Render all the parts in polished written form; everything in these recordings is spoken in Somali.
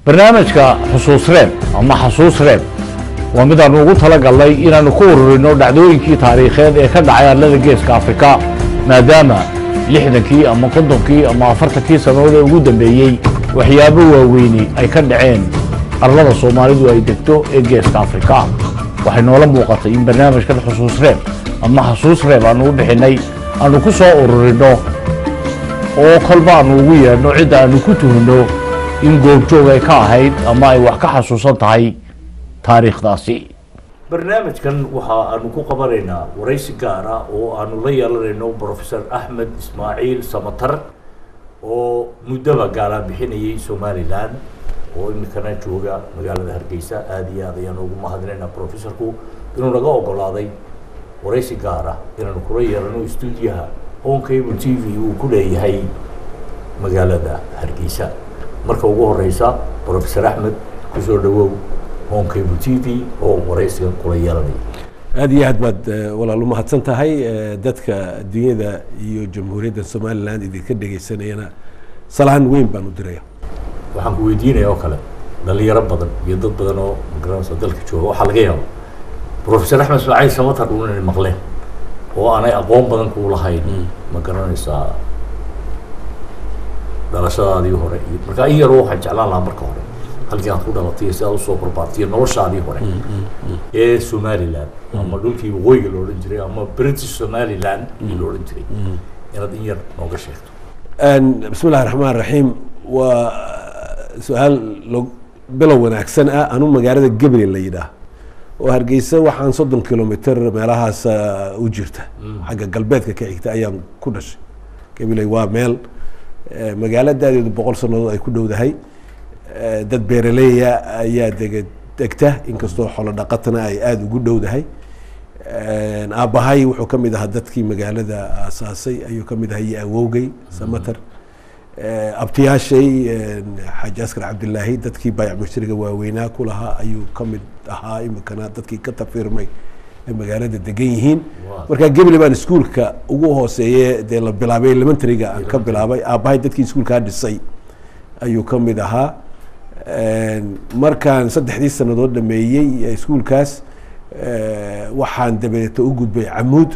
barnaamijka xusuus reeb ama xasuus reeb waa mid aan ugu talagalnay inaanu ku ururino dhacdooyinkii taariikheed ee ka dhacay arlada geeska Afrika maadaama 60kii ama 50kii ama 40kii sanadood ee ugu dambeeyay waxyaabo waaweyn ay ka dhaceen arlada Soomaalidu ay degto ee geeska Afrika waxay noola muuqatay in barnaamijka xusuus reeb ama xasuus reeb aanu u bixinay aanu ku soo ururino oo kolba aanu ugu yeedhno cid aanu ku tuhno in goobjoog ay ka ahayd ama ay wax ka xasuusan tahay taariikhdaasi barnaamijkan waxa aanu ku qabanaynaa waraysi gaar ah oo aanu la yeelanayno Professor Ahmed Ismaaciil Samatar oo muddaba gaala bixinayay Somaliland oo imikana jooga magaalada Hargeysa aad iyo aad ayaan ugu mahadnaqaynaa professorku inuu naga ogolaaday waraysi gaar ah inaanu kula yeelano stuudiyaha Home Cable TV uu ku leeyahay magaalada Hargeysa marka ugu horeysa Professor Ahmed ku soo dhawow Home Cable TV oo waraysiga kula yeelanay aad iyo aad baad walaal mahadsan tahay dadka adduunyada iyo jamhuuriyadda Somaliland idinka dhageysanayna salaan weyn baan u diray waxaan ku weydiinayaa oo kale dhalinyaro badan iyo dad badan oo magaranaysa dalka jooga waxa laga yaabo Professor Ahmed Ismaaciil Samatar uu inay maqleen oo aanay aqoon badan ku lahayn magaranaysa dalashadaadii hore marka ay yar waxaan jeclaan lahaa marka hore halkii aad ku dhalatay si aad u soo barbaartay noloshaadii hore ee Somaliland ama dhulkii waqooyiga loo oran jiray ama British Somaliland loo oran jiray inaad in yar nooga sheegto bismillaahir rahmaanir rahiim waa su'aal bilow wanaagsan ah anu magaalada Gabriel la yiraahdo oo Hargeysa waxaan 30 kilomitir meelahaas u jirta xagga galbeedka ka xigta ayaan ku dhashay Gabriel waa meel magaaladaadu 100 sanadood ay ku dhowdahay dad beeraley ayaa degta inkastoo xoolo dhaqatana ay aad ugu dhowdahay aabahay wuxuu kamid ahaa dadkii magaalada aasaasay ayuu kamid ahaa awowgay Samatar abtiyaashay Xaaji Askar Cabdillaahi dadkii bayc mushtariga waaweynaa ku lahaa ayuu kamid ahaa imkana dadkii ka tafirmay magaalada degan yihiin marka Gabriel baan iskuulka ugu hooseeyay de la bilaabay elementary-ga aan ka bilaabay aabahay dadkii iskuulka dhisay ayuu kamid ahaa markaan 3 sanadood dhameeyay iskuulkaas waxaan dabeeto u gudbay Camuud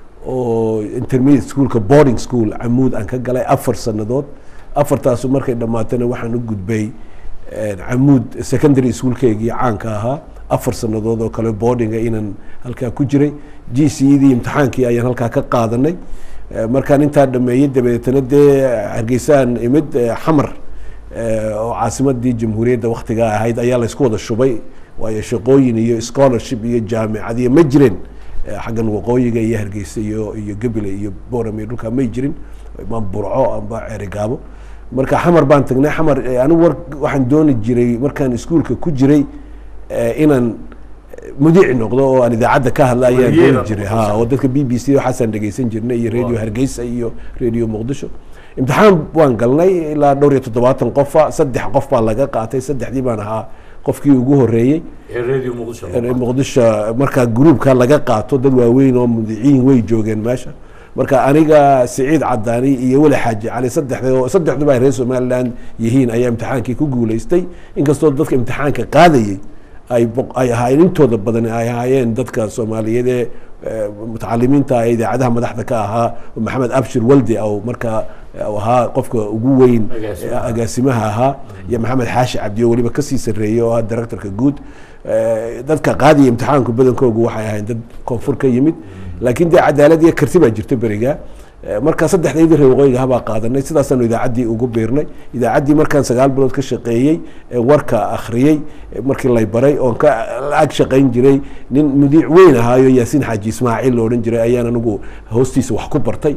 oo intermediate schoolka boarding school Camuud aan ka galay 4 sanadood afartaas markay dhamaatana waxaan u gudbay Camuud secondary schoolkeegii caanka ahaa 4 sanadood oo kale boarding inaan halka ku jiray GCE imtixaankii ayaan halka ka qaadanay markaan inta dhameeyay dabeetana Hargeysaan imid Xamar oo caasimadii jamhuuriyadda waqtiga ahayd ayaa la isku wada shubay waayo shaqooyin iyo scholarship iyo jaamacad iyo ma jireen xaggan waqooyiga iyo Hargeysa iyo Gabriel iyo Boorame dhulka ma jirin ma burco amba Erigaabo marka Xamar baan tagnay Xamar anigu waxaan dooni jiray markaan iskuulka ku jiray inaan mudiic noqdo oo aan idaacada ka hadlayaan dooni jiray oo dadka BBC waxaan dhageysan jirnay iyo radio Hargeysa iyo radio Muqdisho imtixaan waan galnay ilaa 7 qof 3 qof baa laga qaatay 3dii baan ahaa qofkii ugu horeeyay radio Muqdisho marka groupka laga qaato dad waaweyn oo mudiiciin way joogeen meesha marka aniga Saciid Cadaani iyo Wali Xaaji Cali saddexdu baa reer Somaliland yihiin ayaa imtixaankii ku guuleystay inkastoo dadka imtixaanka qaadayay ay ahaayeen intooda badan ay ahaayeen dadka Soomaaliyeed ee mutacalimiinta ay idaacadaha madaxda ka ahaa Maxamed Abshir Waldi oo marka ahaa qofka ugu weyn agaasimaha ahaa iyo Maxamed Xaashi Cabdi oo waliba ka sii sareeyay oo directorka guud dadka qaadiye imtixaanku badankoodu waxay ahaayeen dad koonfur ka yimid laakiin cadaalad iyo karti baa jirta bariga marka 3 reer waqooyiga haba qaadanay sidaasaan idaacadii ugu beernay idaacadii markaan 9 bilood ka shaqeeyay warka akhriyay markii la baray oo ka ag shaqeyn jiray nin mudiic weyn ahaayo Yaasiin Xaaji Ismaaciil loo oran jiray ayaan anigu hoostiisa wax ku bartay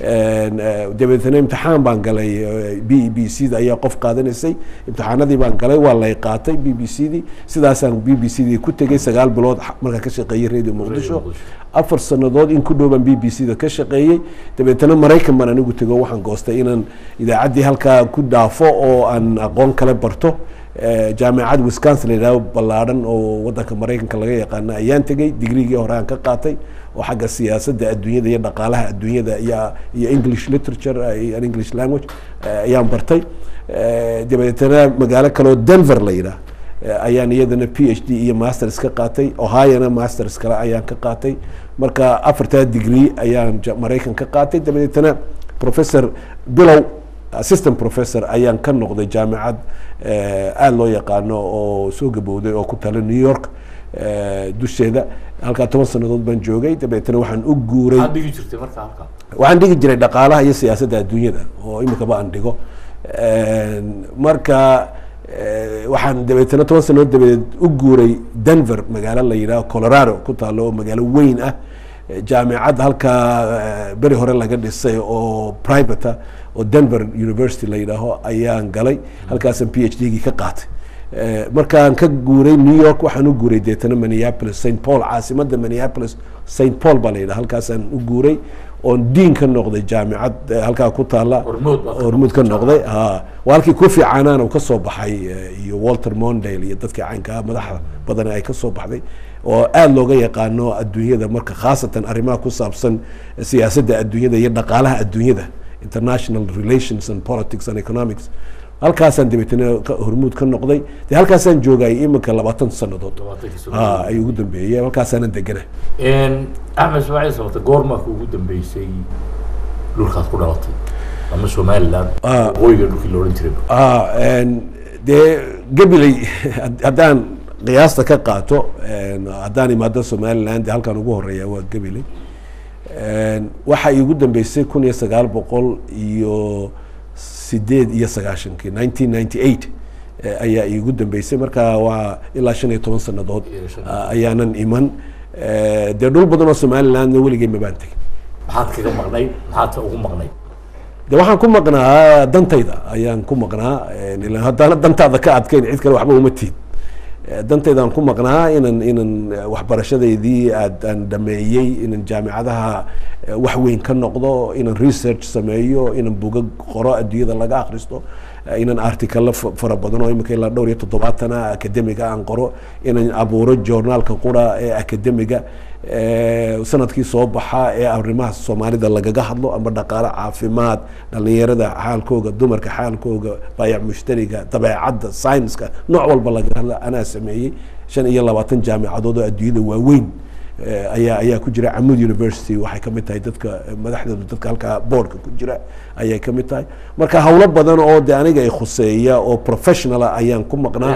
dabeetana imtixaan baan galay BBC-da ayaa qof qaadanaysay imtixaanadii baan galay waa la qaatay BBC-dii sidaasaan BBC-dii ku tagay 9 bilood marka ka shaqeeyay radio Muqdisho 4 sanadood in ku dhowaan BBC-da ka shaqeeyay dabeetana Mareykan baan anigu tago waxaan goostay inaan idaacadii halka ku dhaafo oo aan aqoon kale barto jaamacad Wisconsin ilaa ballaaran oo wadanka Mareykanka laga yaqaan ayaan tagay digriigii hore aan ka qaatay oo xagga siyaasadda adduunyada iyo dhaqaalaha adduunyada iyo English literature iyo English language ayaan bartay dabeetana magaalo kaloo Denver la yidhaah ayaan iyadana PhD iyo masters ka qaatay. Ohio masters kale ayaan ka qaatay. marka 4 degree ayaan Mareykan ka qaatay. dabeetana professor bilow assistant professor ayaan ka noqday jaamacad aad loo yaqaano oo soo gabowday oo ku taala New York dusheeda. halka 10 sanadood baan joogay. dabeetana waxaan u guuray waxaan dhigi jiray dhaqaalaha iyo siyaasadda adduunyada oo imika ba aan dhigo. marka waxaan dabeetana 10 sanadood dabadeed u guuray Denver magaalo la yiraahdo Colorado ku taalo magaalo weyn ah. jaamacad halka beri hore laga dhisay oo private oo Denver University la yiraahdo ayaan galay. halkaasaan PhD-gii ka qaatay. markaan ka guuray New York waxaan u guuray deetana Minneapolis St Paul caasimadda Minneapolis St Paul baa la yiraahdo. halkaasaan u guuray oon diin ka noqday jaamacad halkaa ku taala hormuud ka noqday. waa halkii ku fiicanaana ka soo baxay iyo Walter Mondale iyo dadka caanka madaxda badan ay ka soo baxday oo aad looga yaqaano adduunyada marka khaasatan arrimaha ku saabsan siyaasadda adduunyada iyo dhaqaalaha adduunyada international relations and politics and economics. halkaasaan dabeetana hormuud ka noqday. dee halkaasaan joogay imika 20 sanadood ay ugu dambeeyay. halkaasaan degana. Axmed Ismaaciil sababta goorma ugu dambeysay dhulkaad ku dhalatay ama Somaliland ooyga dhulkii loo oran jiray? dee Gabiley haddaan qiyaasta ka qaato haddaan imaado Somaliland halkan ugu horeeya waa Gabiley. waxa ugu dambeysay 1998 ayaa igu dambeysay. marka waa ilaa 15 sanadood ayaanan iman. dee dhul badan oo Somaliland weligay ma baan tegin. maxaad kaga maqnay? maxaad ugu maqnay? dee waxaan ku maqnaa dantayda ayaan ku maqnaa. ilaa haddana dantaada ka adkayn cid kale waxba uma tiid. dantaydaan ku maqnaa inaan waxbarashadeydii aan dhameeyey inaan jaamacadaha wax weyn ka noqdo inaan research sameeyo inaan buugag qoro adduunyada laga akhristo inaan artikalo fara badan oo imika ilaa 7 academiga aan qoro inaan abuuro journaalka qura ee academiga sanadkii soo baxa ee arrimaha Soomaalida lagaga hadlo ama dhaqaale caafimaad dhalinyarada xaalkooga dumarka xaalkooga baayac mushtariga dabeecadda science-ka nooc walba laga hadla anaa sameeyay 25 jaamacadood oo adduunyada waaweyn ayaa ku jira. Amud University waxay ka mid tahay dadka madaxdooda dadka halka boardka ku jira ayay ka mid tahay. marka hawlo badan oo de aniga ay khuseeya oo professional ayaan ku maqnaa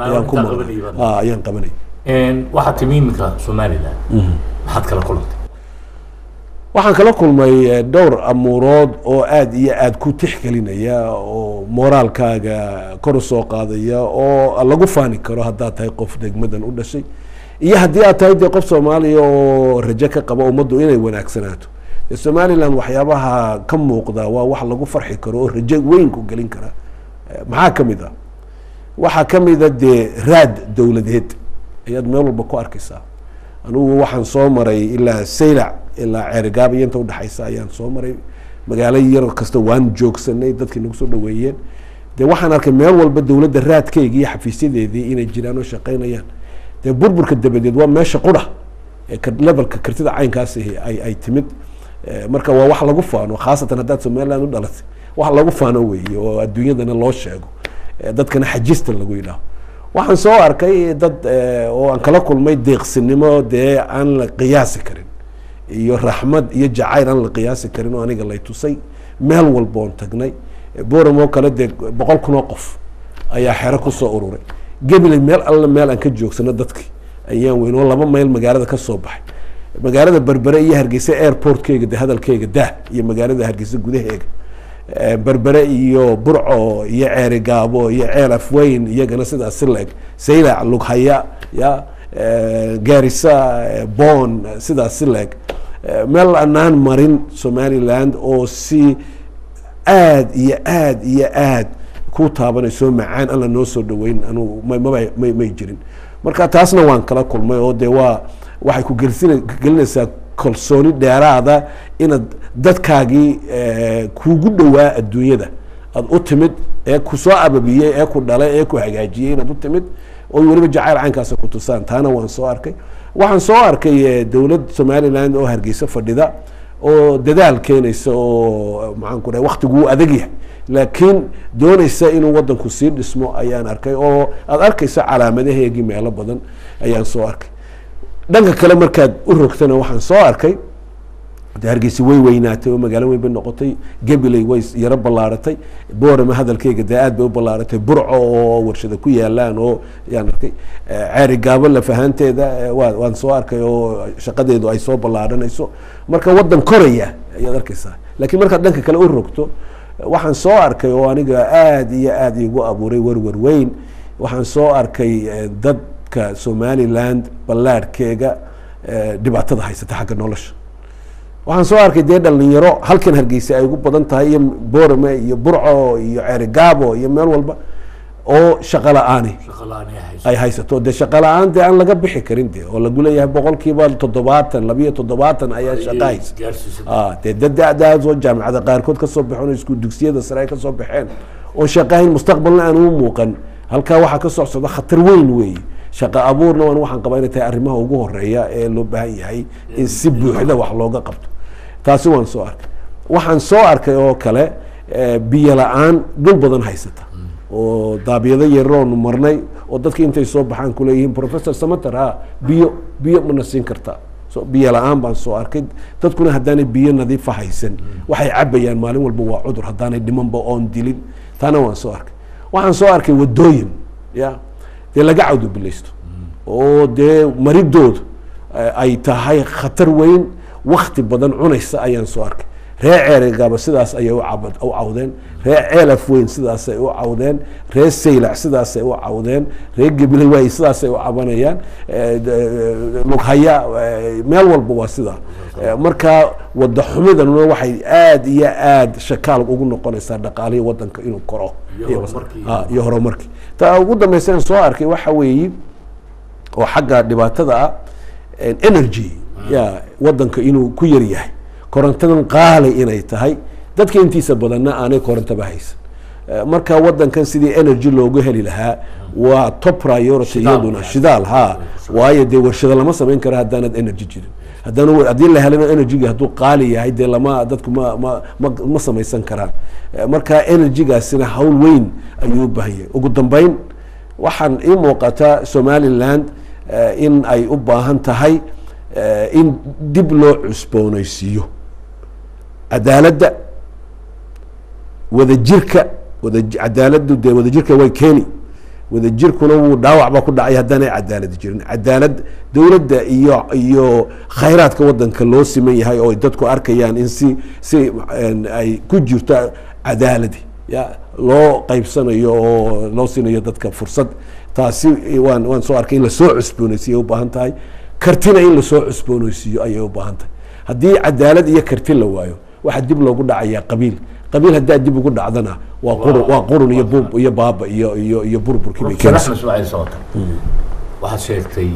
ayaan qabanay. waxa timiimka Somaliland maxaad kala kulantay? waxaan kala kulmay dhowr amuurood oo aad iyo aad ku tixgelinaya oo moraalkaaga kor u soo qaadaya oo lagu faani karo haddaad tahay qof degmadan u dhashay iyo haddii aad tahay dee qof Soomaaliya oo rajo ka qaba ummaddu inay wanaagsanaato. Somaliland waxyaabaha ka muuqda waa wax lagu farxi karo oo rajo weyn ku gelin kara. maxaa ka mid ah? waxaa ka mid ah dee raad dowladeed ayaad meel walba ku arkaysaa. anugu waxaan soo maray ilaa Saylac ilaa Ceergaab iyo inta u dhaxaysa ayaan soo maray. magaalo yar kasta waan joogsanay dadkii nagu soo dhaweeyeen. dee waxaan arkay meel walba dowladda raadkayga iyo xafiisyadeedii inay jiraan oo shaqaynayaan. dee burburka dabadeed waa meesha qura ee levelka kartida caynkaas ay timid. marka waa wax lagu faano khaasatan haddaad Somaliland u dhalatay wax lagu faano weeye oo adduunyadana loo sheego dadkana xajista lagu yidhaaho. waxaan soo arkay dad oo aan kala kulmay deeqsinimo dee aan la qiyaasi karin iyo raxmad iyo jacayl aan la qiyaasi karin oo aniga lay tusay. meel walba oon tagnay Booramo kale dee 100,000 qof ayaa xero ku soo ururay. Gabiley meel alla meel aan ka joogsano dadkii ayaan weyn oo 2 mayl magaalada ka soo baxay. magaalada Berbere iyo Hargeysa airportkeyga de hadalkeyga daa iyo magaalada Hargeysa gudaheega Berbere iyo Burco iyo Ceerigaabo iyo Ceel Afweyn iyagana sidaas leeg Saylac Lughaya ya Garissa Bon sidaas leeg meel aanan marin Somaliland oo si aad iyo aad ku taabanayso macaan alla noo soo dhaweyn anu ma jirin. marka taasna waan kala kulmay oo de waxay ku gelinaysaa kalsooni dheeraada inaad dadkaagii kuugu dhawaa adduunyada aad u timid ee ku soo ababiyey ee ku dhalay ee ku hagaajiyey inaad u timid oo weliba jacayl caynkaas ku tusaan. taana waan soo arkay. waxaan soo arkay dowlad Somaliland oo Hargeysa fadhida oo dadaal keenaysa oo maxaan ku dhahay waqtigu adag yahay laakiin doonaysa inuu wadanku sii dhismo ayaan arkay oo aad arkaysa calaamadaheegii meelo badan ayaan soo arkay dhanka kale markaad u rogtana waxaan soo arkay hargeysa way weynaatay oo magaalo weyn bay noqotay gabiley way yaro ballaaratay boorama hadalkeyga dee aad bay u ballaaratay burco oo warshada ku yaalaan oo yaan arkay ceeri gaabo lafahaanteeda waan soo arkay oo shaqadeedu ay soo ballaaranayso marka wadan koraya ayaad arkaysaa laakiin markaad dhanka kale u rogto waxaan soo arkay oo aniga aad iyo aad igu abuuray warwar weyn waxaan soo arkay dadka somaliland ballaarhkeega dhibaatada haysata xagga nolosha waxaan soo arkay dee dhalinyaro halkan hargeysa ay ugu badan tahay iyo boorame iyo burco iyo ceerigaabo iyo meel walba oo shaqo la-aani ay haysato dee shaqo la-aan dee aan laga bixi karin de oo lagu leeyahay 70% 72 ayaa shaqa haysa dee dadaadaas oo jaamacada qaarkood kasoo baxeen oo isku dugsiyada sare ay kasoo baxeen oo shaqayn mustaqbalna aan u muuqan halkaa waxaa ka soo socda khatar weyn weeye shaqo abuurna waxaan qabaa inay tahay arrimaha ugu horeeya ee loo baahan yahay in si buuxda wax looga qabto taasi waan soo arkay waxaan soo arkay oo kale biyo la-aan dhul badan haysata oo daabiyado yaroonu marnay oo dadki intay soo baxaan kuleeyihiin professor samater biyo mana siin kartaa biyo la-aan baan soo arkay dadkuna haddaanay biyo nadiifa haysan waxay cabayaan maalin walba waa cudur haddaanay dhimanba oon dilin taana waan soo arkay waxaan soo arkay wadooyin ya dee laga cawdo bilaysto oo dee maridooda ay tahay khatar weyn wakti badan cunaysa ayaan soo arkay ree ceerigaaba sidaas ayay u cawdeen ree ceelaf weyn sidaasay u cawdeen ree saylac sidaasay u cawdeen ree gabiley waay sidaasay u cabanayaan lughaya meel walba waa sidaa marka wada xumidanuna waxay aad iyo aad shakaal ugu noqonaysaa dhaqaalihii wadanka inuu koro iyo horumarkii taa ugu dambaysa soo arkay waxa weeyi oo xagga dhibaatada ah energy ya wadanka inuu ku yar yahay korontadan qaali inay tahay dadka intiisa badanna aanay korontaba haysan marka wadankan sidii energy loogu heli lahaa waa top priority iyaduna shidaal waayo dee warshado lama samayn karo haddaanad energy jirin haddii la helana energyga hadduu qaali yahay dee dadku ma samaysan karaan marka energygaasina hawl weyn ayuu u baahan yahay ugu dambeyn waxaan ii muuqataa somaliland in ay u baahan tahay in dib loo cusboonaysiiyo cadaaladda wadajirka cadaaladu dee wadajirka way keeni wadajirkuna wuu dhaawac baa ku dhacay haddaanay cadaalad jirin cadaalad dowladda iyo khayraadka wadanka loo siman yahay oo dadku arkayaan in si ay ku jirto cadaaladi ya loo qaybsanayo oo loo sinayo dadka fursad taasi waan soo arkay in lasoo cusboonaysiiyo u baahan tahay kartina in lasoo cusboonaysiiyo ayay u baahan tahay haddii cadaalad iyo karti la waayo waxaa dib loogu dhacayaa qabiil haddaa dib ugu dhacdana waa qurun iyo buub iyo baaba iyo burburkii bay keenaysaa waxaad sheegtay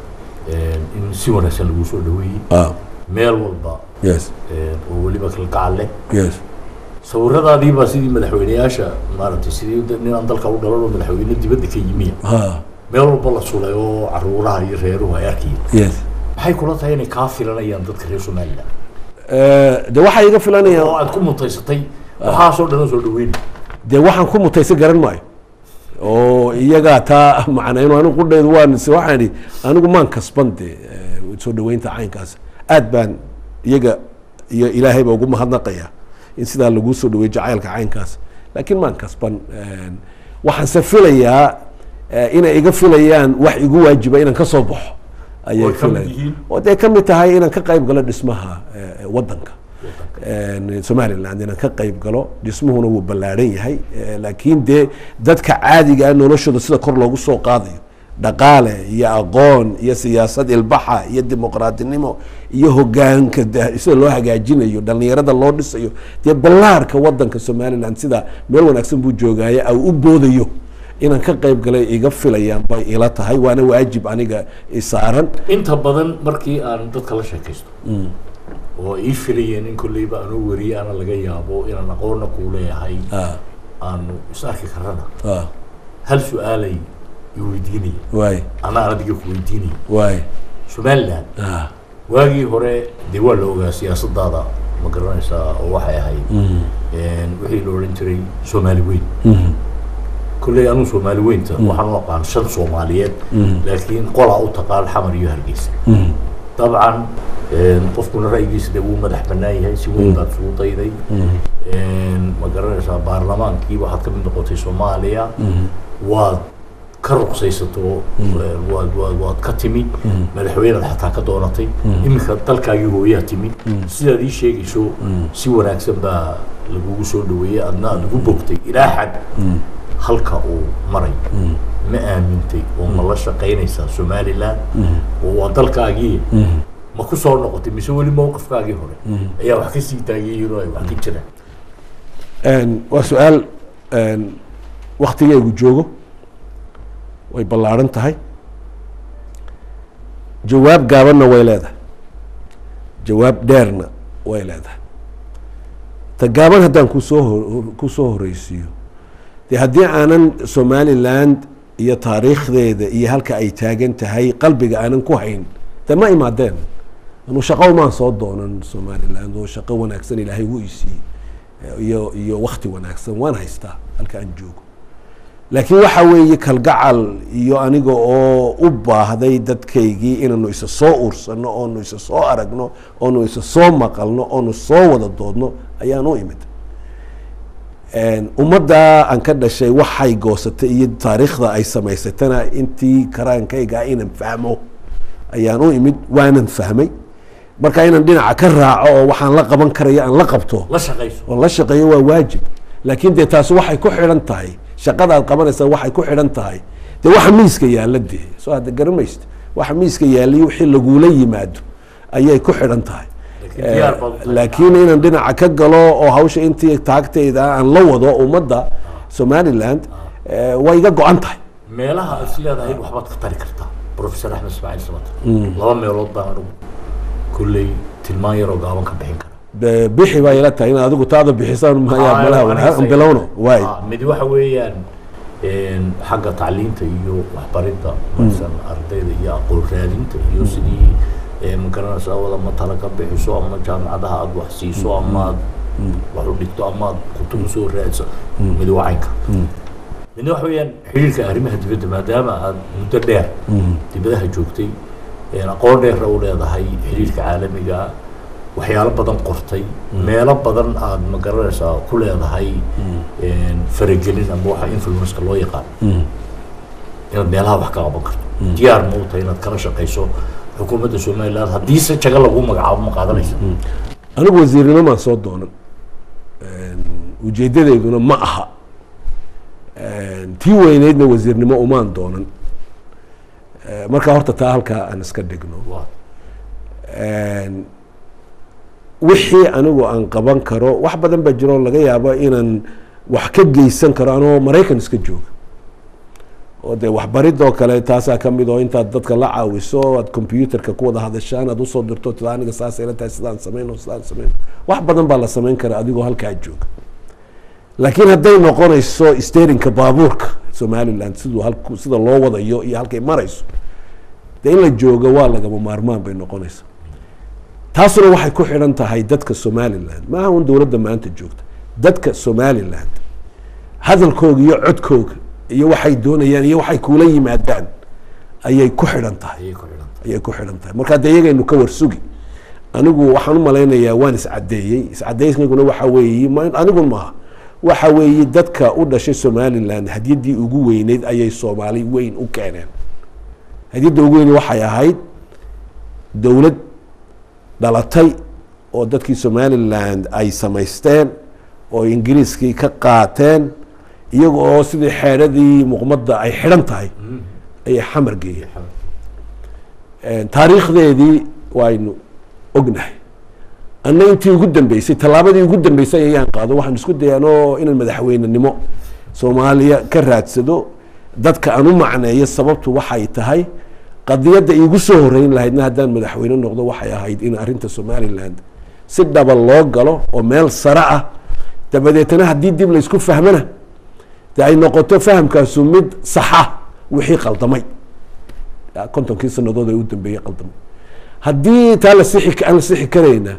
in si wanaagsan lagu soo dhaweeyey meel walba oo weliba kalgacal leh sawiradaadii baa sidii madaxweyneyaasha maaragtay sidii nin aan dalka u dhalan oo madaxweyne dibadda ka yimiya meel walba la sulay oo caruuraha iyo reeruhu ay arkayeen maxay kula tahay inay kaa filanayaan dadka reer somaliland de waxay iga filanayaan oo aad ku mutaysatay waxaasoo dhan soo dhaweyn dee waxaan ku mutaysan garan maayo oo iyagaa taa macnayno anigu qudheedu waxaan idhi anigu maan kasban de soo dhaweynta caynkaas aad baan iyaga iyo ilaahay baa ugu mahadnaqaya in sidaa lagu soo dhaweeyo jacaylka caynkaas laakiin maan kasban waxaanse filayaa inay iga filayaan wax igu waajiba inaan ka soo baxo ayay filayaan oo dee kamid tahay inaan ka qayb galo dhismaha wadanka somaliland inaan ka qayb galo dhismuhuna wuu ballaaran yahay laakiin dee dadka caadiga noloshooda sida kor loogu soo qaadayo dhaqaale iyo aqoon iyo siyaasad ilbaxa iyo dimuqraadinimo iyo hogaanka sida loo hagaajinayo dhalinyarada loo dhisayo dee ballaarka wadanka somaliland sida meel wanaagsan buu joogaaye au u boodayo inaan ka qayb galay iga filayaan bay ila tahay waana waajib aniga isaaran inta badan markii aan dadka la sheekaysto oo ii filayeen in kolleyba aanu wariye ana laga yaabo inaan aqoonna kuu leeyahay aanu is arki karana hal su-aalay iweydiinaya ana adiga ku weydiinaya somaliland waagii hore dee waa la ogaa siyaasadaada ma garanaysaa oo waxay ahayd wixii la odhan jiray Soomaali weyn kulley anu Soomaali weynta waxaan u aqaan shan Soomaaliyeed laakiin qola u taqaan xamar iyo Hargeysa طبعا qofkuna ra'yigiisa wuu madax bannaan yahay si weyn baad soo dayday ma garanaysaa baarlamaankii waxaad ka mid noqotay Soomaaliya waad ka ruqsaysato waad ka timi madaxweynaha xataa ka doonatay iminka dalkaagii hooyaa timi sidaad ii sheegayso si wanaagsan baa lagugu soo dhaweeyay adna aad ugu bogtay ilaa xad halka uu maray ma aamintay oo ma la shaqaynaysaa Somaliland oo waa dalkaagii ma ku soo noqotay mise weli mowqifkaagii hore ayaa wax ka sii taageero ay wax ka jiraan waa su'aal waqtigeegu joogo way ballaaran tahay jawaab gaabanna way leedahay jawaab dheerna way leedahay ta gaaban haddaan kusoo horeysiiyo dee haddii aanan Somaliland iyo taariikhdeeda iyo halka ay taagan tahay qalbiga aanan ku hayn dee ma imaadeen anu shaqo umaan soo doonan Somaliland oo shaqo wanaagsan ilaahay wuu isiiyey iyo waqti wanaagsan waan haystaa halka aan joogo laakiin waxa weeye kalgacal iyo aniga oo u baahday dadkaygii inaanu isa soo ursano oonu isa soo aragno oonu isa soo maqalno oonu soo wada doodno ayaan u imid ummadda aan ka dhashay waxay goosatay iyo taariikhda ay samaysatana intii karaankayga inaan fahmo ayaan u imid waanan fahmay marka inaan dhinaca ka raaco oo waxaan la qaban karayo aan la qabto oo la shaqeeyo waa waajib laakiin dee taasi waxay ku xidhan tahay shaqada aad qabanaysaa waxay ku xidhan tahay dee waxa miiska yaalla dee soo hadda garamaysta waxa miiska yaallay wixii lagula yimaado ayay ku xidhan tahay laakiin inaan dhinaca ka galo oo hawsha intii taagtayda aan la wado ummadda Somaliland way iga go-an tahay meelaha aad leedahay waxbaad ka tari kartaa Professor Axmed Ismaaciil Samatar laba meelood baan anugu kulley tilmaan yaroo gaaban ka bixin kara bixi baa ila tahay inaad adigu taada bixisaan malaha bilowno waay mid waxa weeyaan xagga tacliinta iyo waxbaridda مثلا ardayda iyo aqoon raadinta iyo sidii ma garanaysaa wada ma tala ka bixiso ama jaamacadaha aad wax siiso ama wax u dhigto ama kutub soo raadso mid wacanka mid waxa weeyaan xiriirka arrimaha dibadda maadaama aad muddo dheer dibadaha joogtay aqoon dheer u leedahay xiriirka caalamiga waxyaalo badan qortay meelo badan aad ma garanaysaa ku leedahay faragelin ama waxa influence loo yaqaan inaad meelaha wax ka qaban karto diyaar ma u tahay inaad kala shaqayso xukuumadda Somaliland haddii se jaga lagu magacaabo ma qaadanaysa anigu wasiirnimo maan soo doonan ujeedadeeduna ma aha tii weyneydna wasiirnimo umaan doonan marka horta taa halkaa aan iska dhigno wixii anigu aan qaban karo wax badan baa jiro laga yaabo inaan wax ka geysan karo anoo Maraykan iska jooga oo dee waxbaridoo kale taasaa ka mid oo intaad dadka la caawiso aad computerka ku wada hadashaan aad usoo dirto tida aniga saas ila tahay sidaan sameyno wax badan baa la samayn kara adigoo halkaa jooga laakiin hadday noqonayso steerinka baabuurka Somaliland sida loo wadayo iyo halkay marayso dee in la joogo waa lagama maarmaan bay noqonaysaa taasuna waxay ku xidhan tahay dadka Somaliland maaha un dowladda maanta joogta dadka Somaliland hadalkooga iyo codkooga iyo waxay doonayaan iyo waxay kula yimaadaan ayay ku xidhan tahay marka ayagaynu ka warsugi anigu waxaan u malaynayaa waan iscadeeysniguna waxa weeye anigu maaha waxa weeye dadka u dhashay Somaliland hadiyadii ugu weyneyd ayay Soomaali weyn u keeneen hadiyada ugu weyn waxay ahayd dowlad dhalatay oo dadkii Somaliland ay samaysteen oo Ingiriiskii ka qaateen iyagoo sidii xeeradii muqmadda ay xidhan tahay ayay xamar geeyeen taariikhdeedii waynu ognahay anna intii ugu dambeysay tallaabadii ugu dambeysay ayaan qaado waxaan isku dayaanoo inaan madaxweynenimo Soomaaliya ka raadsado dadka aan u macneeyo sababtu waxay tahay qadiyadda igu soo horeyn lahaydna haddaan madaxweyne noqdo waxay ahayd in arrinta Somaliland si dhaba loo galo oo meel sare ah dabadeetana haddii dib la isku fahmana dee ay noqoto fahamkaasu mid saxa wixii qaldamay kontonkii sannadood ay u dambeeyey qaldamay haddii taa aan la sixi karayna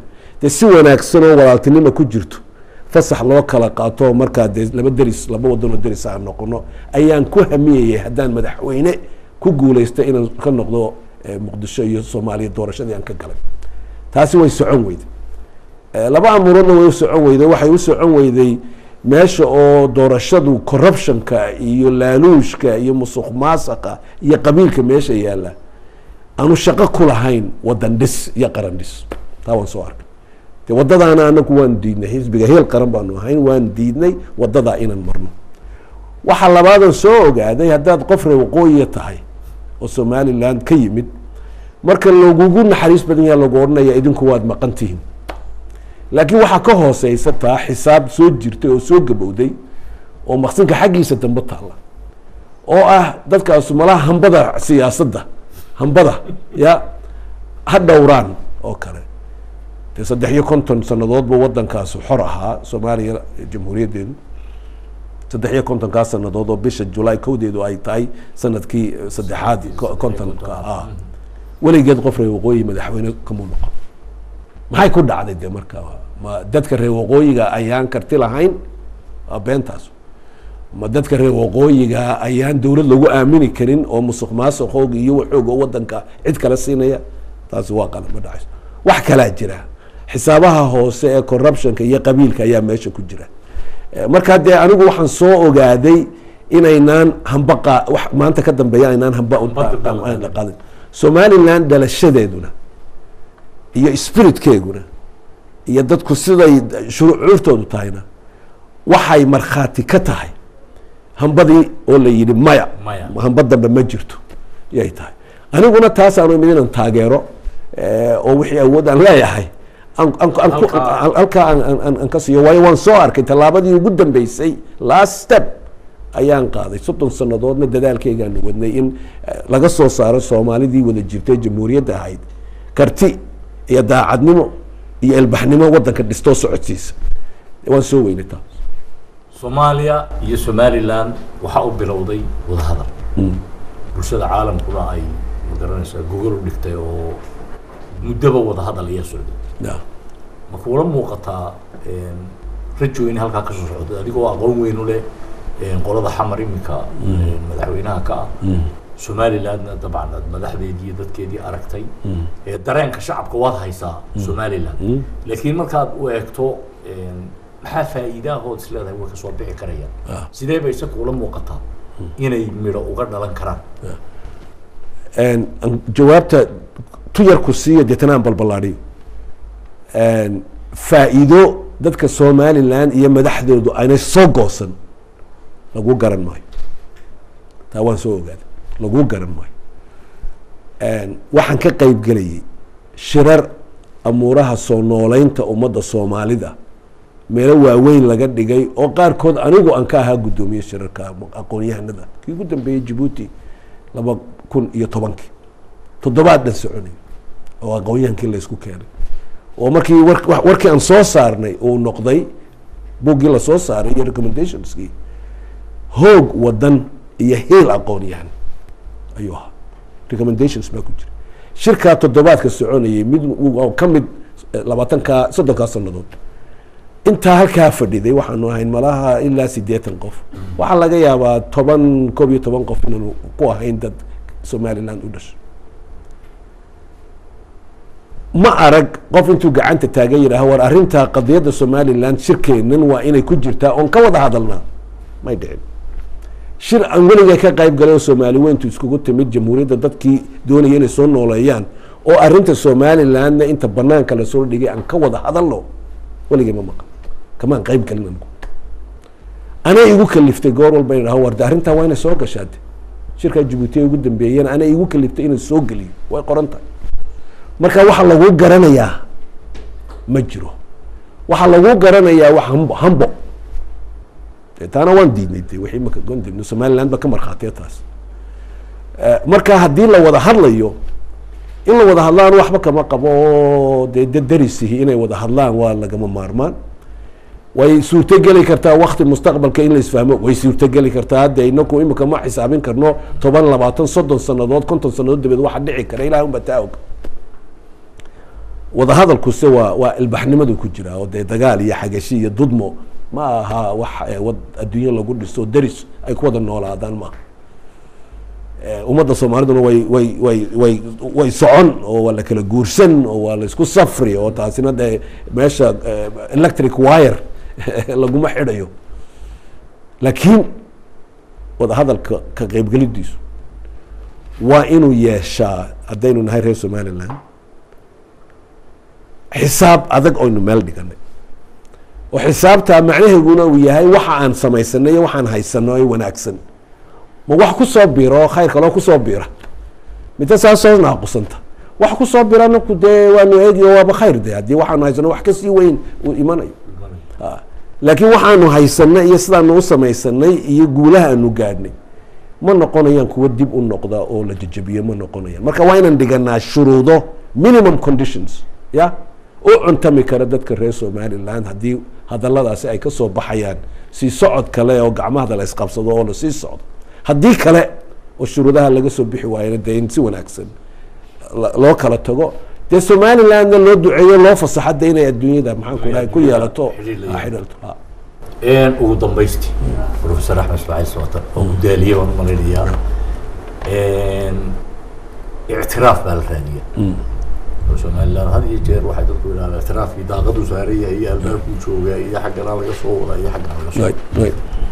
dee si wanaagsan oo walaaltinimo ku jirto fasax loo kala qaato markaa dee laba wadanoo deris aan noqono ayaan ku hamiyayay haddaan madaxweyne ku guulaysta inaan ka noqdo muqdisho iyo soomaaliya doorashadii aan ka galay. taasi way socon weyday. laba amuuroodna way u socon weyday. waxay u socon weyday meesha oo doorashadu corruptionka iyo laaluushka iyo musuq maasaqa iyo qabiilka meesha yaalla aanu shaqo ku lahayn wadan dhis iyo qaran dhis. taa waan soo arkay. de wadadaana anagu waan diidnay, xisbiga heel qaran baanu ahayn, waan diidnay wadadaa inaan marno. waxaa labaadan soo ogaaday haddaad qof reer waqooyiya tahay oo somaliland ka yimid, marka lagugu naxariis badan yaha lagu odhanaya idinku waad maqan tihiin. laakiin waxaa ka hooseysa taa xisaab soo jirtay oo soo gabowday oo maqsinka xaggiisa dambe taalla oo ah dadkaasu malaha hambada siyaasadda hambada ya ha dhowraan oo kale. dee 53 sanadoodba wadankaas xor ahaa soomaaliya jamhuuriyaddeedu 53 sanadood oo bisha July 1 ay tahay sanadkii saddexaad kontonka weligeed qof reer waqooyi madaxweyne kama noqon. maxay ku dhacday de markaa ma dadka reer waqooyiga ayaan karti lahayn beentaas, ma dadka reer waqooyiga ayaan dowlad lagu aamini karin oo musuq maasuqooga iyo waxooga wadanka cid kala siinaya? taasi waa qalad, ma dhacayso. wax kalaa jira, xisaabaha hoose ee corruptionka iyo qabiilka ayaa meesha ku jira. marka dee anigu waxaan soo ogaaday inaynaan hamba maanta ka dambeeya aynaan hamba qadin. Somaliland dhalashadeeduna iyo spiritkeeguna iyo dadku siday shuruucurtoodu tahayna waxay markhaati ka tahay hambadii oo la yidhi maya hamba dambe ma jirto yay tahay. aniguna taasaanu imid inaan taageero oo wixii awood aan leeyahay halkaa aan ka siiyo. waayo waan soo arkay tallaabadii ugu dambeysay last step ayaan qaaday. 30 sanadoodna dadaalkeygaanu wadnay in laga soo saaro soomaalidii wada jirtay jamhuuriyadda ahayd karti iyo daacadnimo iyo ilbaxnimo wadanka dhistoo socodsiisa. waan soo weynay taas. Soomaaliya iyo Somaliland waxaa u bilowday wada hadal. bulshada caalamkuna ay magaranaysaa Google u dhigtay oo muddaba wada hadal iyo socday. ma kuula muuqataa rajo in halkaa ka soo socdo adigoo aqoon weyn u leh qolada xamar iminka madaxweynaha ka ah Somalilandna dabcan madaxdeedii iyo dadkeedii aragtay dareenka shacabka waad haysaa Somaliland laakiin markaad u eegto maxaa faa'iidahood isleedahay way ka soo bixi karayaan sidee bay se kuula muuqataa inay midho uga dhalan karaan? jawaabta tu yar ku siiya deetanaan balbalaadhiyo. faa'iido dadka Somaliland iyo madaxdoodu aynay soo goosan lagu garan maayo. taa waan soo ogaaday, lagu garan maayo. waxaan ka qayb gelayay shirar amuuraha soo nooleynta ummadda Soomaalida meelo waaweyn laga dhigay oo qaarkood anigu aan ka ahaa guddoomiye shirarka aqoon-yahanada kii ugu dambeeyey Djibouti 2010 toddobaadna soconay oo aqoon-yahankii la isku keenay oo markii warkii aan soo saarnay uu noqday buuggii la soo saaray iyo recommendationskii hoog wadan iyo heel aqoon-yahan ayuu ahaa. recommendations baa ku jira shirkaa toddobaadka soconayay mid ka mid 30 sanadood intaa halkaa fadhiday waxaanu ahayn malaha ilaa 80 qof. waxaa laga yaabaa 11 qof inaanu ku ahayn dad Somaliland u dhashay. ma arag qof intuu gacanta taagan yidhaaho war arrintaa qadiyadda Somaliland shirkeennan waa inay ku jirtaa oon ka wada hadalnaa. may dhicin. shir aan weliga ka qayb galay oo Soomaali weyntu iskugu timid jamhuuriyadda dadkii doonaya inay soo nooleeyaan oo arrinta Somalilandna inta banaanka la soo dhigay aan ka wada hadalno weligay ma maqan kamaan qayb galin anigu. anaa igu kaliftay goor walba inay dhaho warda arrintaa waa inay soo gashaade shirka Djibouti ugu dambeeyeen anaa igu kaliftay inay soo geliyo way qoran tahay. marka waxa lagu garanayaa ma jiro, waxa lagu garanayaa wax hambo. taana waan diidnay wixii marka gondibno Somaliland ba ka markhaatiya taas. marka haddii la wada hadlayo in la wada hadlaan waxba kama qabo dee darisihi inay wada hadlaan waa lagama maarmaan. way suurtageli kartaa waqti mustaqbalka in la isfahmo, way suurtageli kartaa hadda inaku imika ma xisaabin karno 10 20 30 sanadood 50 sanadood dabeed waxa dhici kara ilaahay unba taa og. wadahadalkuse waa ilbaxnimadu ku jira oo dee dagaal iyo xagashi iyo dudmo ma aha wax adduunyo lagu dhiso deris ay ku wada noolaadaan maaha. ummadda soomaaliduna way socon oo waa la kala guursan oo waa la isku safri oo taasina dee meesha electric wire laguma xidhayo, laakiin wadahadalka ka qaybgelidiisu waa inuu yeeshaa haddaynu nahay reer somaliland xisaab adag oynu meel dhiganay oo xisaabtaa macnaheeguna uu yahay waxa aan samaysanay iyo waxaan haysano ee wanaagsan ma wax ku soo biro khayrka loo ku soo bira midda saasoo naaqusanta wax ku soo birana ku dee waanu eegi waaba khayr de haddii waxaanu haysano wax kasii weyn uu imanayo. laakiin waxaanu haysanay iyo sidaanu u samaysanay iyo guulaha aanu gaadhnay ma noqonayaan kuwa dib u noqda oo la jajabiyo ma noqonayaan. marka waa inaan dhiganaa shuruudo minimum conditions ya u cuntami kara dadka reer somaliland haddii hadaladaasi ay ka soo baxayaan sii socod kale oo gacmahada la isqabsado oo la sii socdo. haddii kale oo shuruudaha laga soo bixi waayana dee in si wanaagsan loo kala tago dee somalilandna loo duceeyo loo fasaxa de inay adduunyada maxaanku dhahay ku yeelato xidhalto. ugu dambaysti professor axmed ismaaciil sootar oo gudaaliye baan umalaynayaa ictiraaf baa la raadiya oo somaliland had iyo jeer waxay dadku yidhahdaan ictiraafkii daaqadu saaran yahay iyo albaabkuu joogaa iyo xaggana laga soo wadaa iyo xaggana laga soo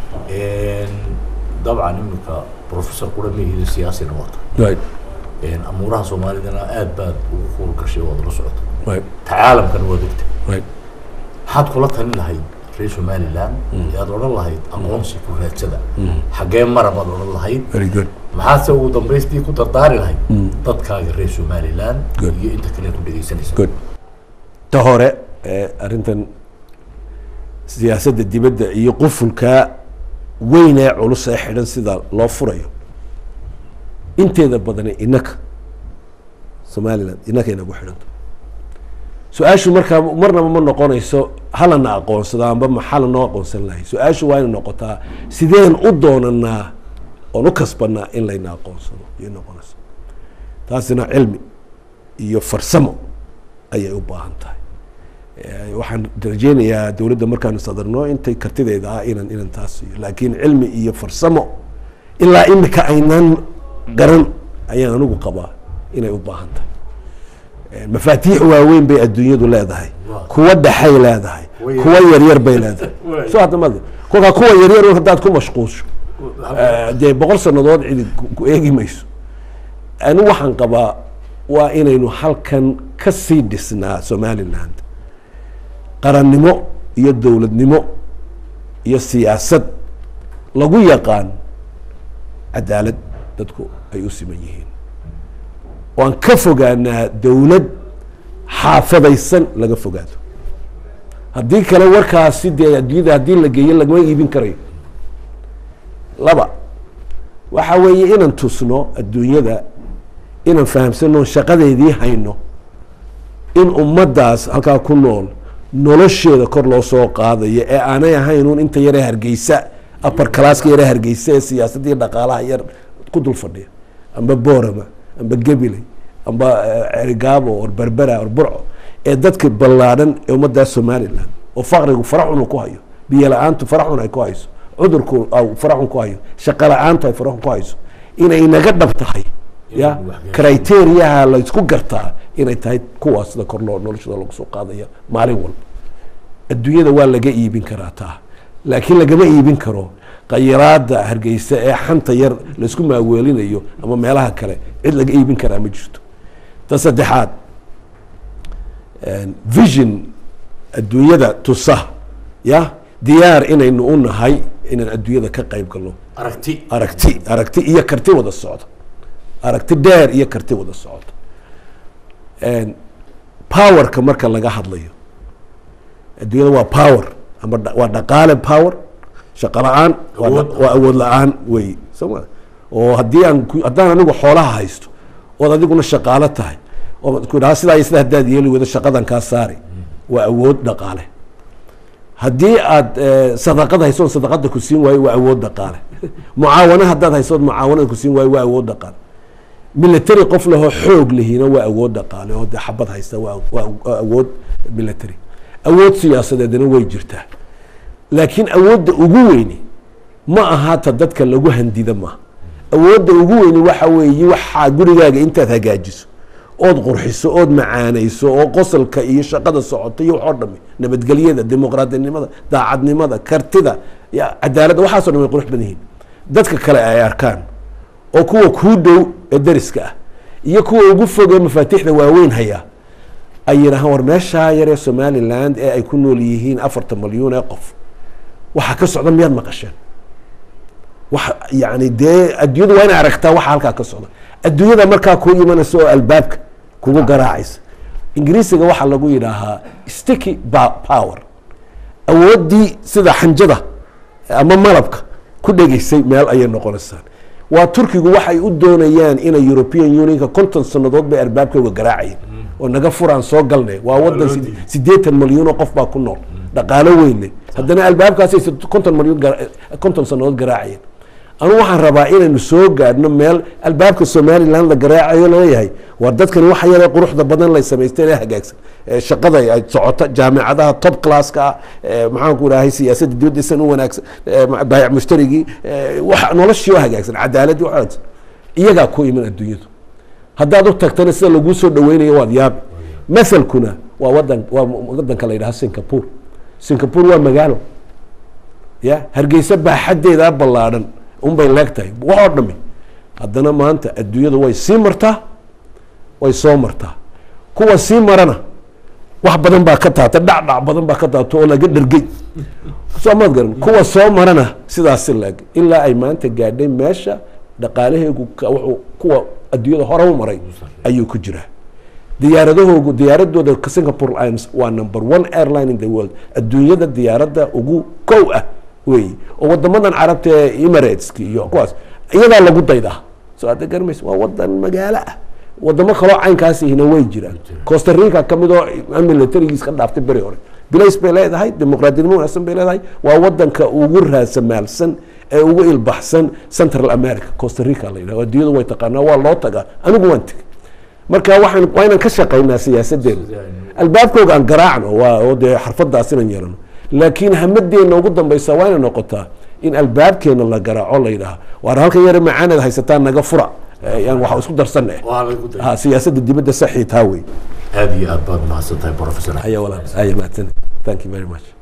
dabcan iminka professor kula mihida siyaasina wata amuuraha soomaalidana aad baad ugu kuul gashay waad la socota tacaalamkana waad ogta maxaad kula talin lahayd reer somaliland yaad odhan lahayd aqoonsi ku raadsada xaggee mara baad odhan lahayd maxaadse ugu dambaystii ku dardaari lahayd dadkaaga reer somaliland iyo inta kale ku dhegeysanaysa. ta hore arrintan siyaasadda dibadda iyo qufulka weyn ee culus ee xidhan sida loo furayo inteeda badane inaka somaliland inaka inagu xidhanto. su-aashu markaa marnaba ma noqonayso halana aqoonsado amba maxaa lanoo aqoonsan lahay. su-aashu waa inay noqotaa sideen u doonanaa oon u kasbanaa in layna aqoonsado iyo noqonayso. taasina cilmi iyo farsamo ayay u baahan tahay. waxaan rajeynayaa dowladda markaanu sadarno intay kartideeda ah inan taas siiyo, laakiin cilmi iyo farsamo ilaa imika aynaan garan ayaan anigu qabaa inay u baahan tahay. mafaatiix waaweyn bay adduunyadu leedahay, kuwa dhexay leedahay, kuwa yaryar bay leedahay. so hadda mad kolkaa kuwa yaryar haddaad ku mashquulsho dee 100 sanadood cidi ku eegi mayso. anigu waxaan qabaa waa inaynu halkan ka sii dhisnaa somaliland qarannimo iyo dowladnimo iyo siyaasad lagu yaqaan cadaalad dadku ay u siman yihiin. waan ka fogaanaa dowlad xaafadaysan laga fogaado. haddii kale warkaasi dee adduunyada haddii la geeyo lagama iibin karayo. laba waxa weeye inaan tusno adduunyada inaan fahamsano shaqadeedii hayno in ummaddaas halkaa ku nool nolosheeda kor loo soo qaadayo ee aanay ahaynun inta yaree hargeysa upper classka yaree hargeysa ee siyaasadii dhaqaalaha yar ku dul fadhiya amba boorama amba gabiley amba cerigaabo or berbera or burco ee dadka ballaadhan ee ummaddaa somaliland oo faqrigu faraxun ku hayo, biyo la-aantu faraxun ay ku hayso, cudurku faraxun ku hayo, shaqo la-aantu ay faraxun ku hayso, inay naga dhab tahay ya criteriaha la isku gartaa inay tahay kuwaas sida kor loo noloshada lagu soo qaadaya maalin walba. adduunyada waa laga iibin karaa taa, laakiin lagama iibin karo khayraada hargeysa ee xanta yar laisku maaweelinayo ama meelaha kale cid laga iibin karaa ma jirto. ta saddexaad vision adduunyada tusa ya diyaar inaynu u nahay inaan adduunyada ka qayb galno. aragti iyo karti wada socda, aragti dheer iyo karti wada socda. powerka marka laga hadlayo adduunyada waa power ama waa dhaqaale power, shaqo la-aan waa awood la-aan wey soma. oo haddaan anigu xoolaha haysto ood adiguna shaqaalo tahay oo ku dhaha sidaa iyo sida haddaad yeeli weydo shaqadan kaa saari waa awood dhaqaale. haddii aad sadaqad haysoon sadaqada ku siin waayo waa awood dhaqaale. mucaawana haddaad haysood mucaawanada ku siin waayo waa awood dhaqaale. military qof lahoo xoog lihiina waa awood dhaqaale oo dee xabad haysta waa awood military. awood siyaasadeedna way jirtaa, laakiin awoodda ugu weyni ma ahaata dadka lagu handida maaha. awoodda ugu weyni waxa weeye waxaa gurigaaga intaad hagaajiso ood qurxiso ood macaanayso oo qosolka iyo shaqada socota iyo waxoo dhami, nabadgelyada, dimuqraadinimada, daacadnimada, kartida, cadaaladda, waxaasoo dhan way qurux badan yihiin. dadka kale ay arkaan oo kuwa kuu dhow ee dariska ah iyo kuwa ugu fogee mafaatiixda waaweyn hayaa ay yidhaahaan war meeshaa yaree somaliland ee ay ku nool yihiin 40 malyan ee qof waxa ka socda miyaad maqasheen? wax yani dee adduunyada waa inay aragtaa waxa halkaa ka socda. adduunyada markaa kuu imanaysa oo albaabka kugu garaacaysa. ingiriisiga waxaa lagu yidhaahaa sticky power, awooddii sida xanjada ama malabka ku dhegaysay meel ayay noqonaysaa. waa turkigu waxay u doonayaan inay European Unionka 50 sanadood bay albaabkooga garaacayeen oo naga furaan soo galnay. waa wadan 80 malyan oo qof baa ku nool, dhaqaalo weyn, haddana albaabkaas 50 sanadood garaacayeen. anu waxaan rabaa inaynu soo gaadhno meel albaabka Somaliland la garaacayo leeyahay war dadkani waxa yare quruxda badan lay samaysteen ee hagaagsan, shaqada ay socota, jaamacadaha top classka maxaan ku raahay siyaasadda dibadda san u wanaagsan, baayac mushtarigi, wax noloshii hagaagsan, cadaaladii wax iyaga ku iman adduunyadu. haddaad u tagtana sida lagu soo dhaweynayo waad yaabi. masalkuna waa wadanka la yidhaha Singapore. Singapore waa magaalo ya Hargeysa baaxadeeda ballaadhan unbay leegtahay waxoo dhami, haddana maanta adduunyada way sii martaa, way soo martaa. kuwa sii marana wax badan baa ka taata, dhacdhac badan baa ka taata oo laga dhergey soo maad garan. kuwa soo marana sidaasi leeg ilaa ay maanta gaadhay meesha dhaqaalaheegu kuwa adduunyada hore u maray ayuu ku jiraa. diyaaradooda Singapore Airlines waa number 1 airline in the world. adduunyada diyaaradda ugu kow ah wey, oo wadamadan carabta ee Emirates iyo kuwaas iyadaa lagu daydaa. soo aad garmayso waa wadan magaalo ah. wadamo kale oo caynkaas ihina way jiraan. Costa Rica kamid oo militarigiis ka dhaaftay bari hore, bilays bay leedahay, dimuqraadinimo wanaagsan bay leedahay. waa wadanka ugu raasamaalsan ee ugu ilbaxsan Central America. Costa Rica la yidhaahdo adduunyadu way taqaanaa, waa loo tagaa, anigu waan tegay. marka waa inaan ka shaqaynaa siyaasadeena, albaabkooga aan garaacno oo dee xarfadaas inaan yeelano, laakiin hamadeena ugu dambaysa waa inay noqotaa in albaabkeena la garaaco la yidhaaha waar halkan yare macaaneed haysataa naga fura, yani waxa isku darsanay siyaasadda dibadda saxiitaa wey. aad iyo aad baad mahadsantahay professor. aya walaal, aya mahadsan. Thank you very much.